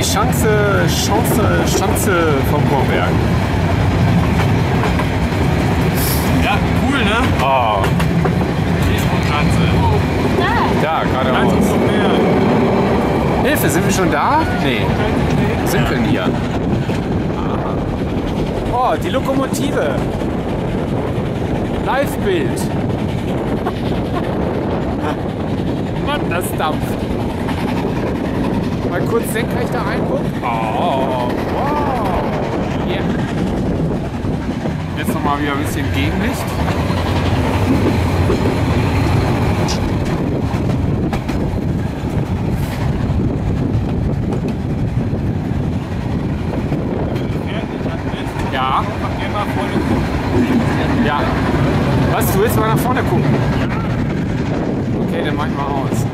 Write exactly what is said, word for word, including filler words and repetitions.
die Schanze, Chance, Schanze vom Vorberg. Ja, cool, ne? Oh, Schanze. da, geradeaus. Hilfe, sind wir schon da? Nee, sind wir hier. Oh, die Lokomotive. Live-Bild. Mann, das dampft. Mal kurz senkrechter Eingucken. Oh, wow. Yeah. Jetzt nochmal wieder ein bisschen Gegenlicht. Ja. Ja. Was, du willst mal nach vorne gucken? Okay, dann mach ich mal aus.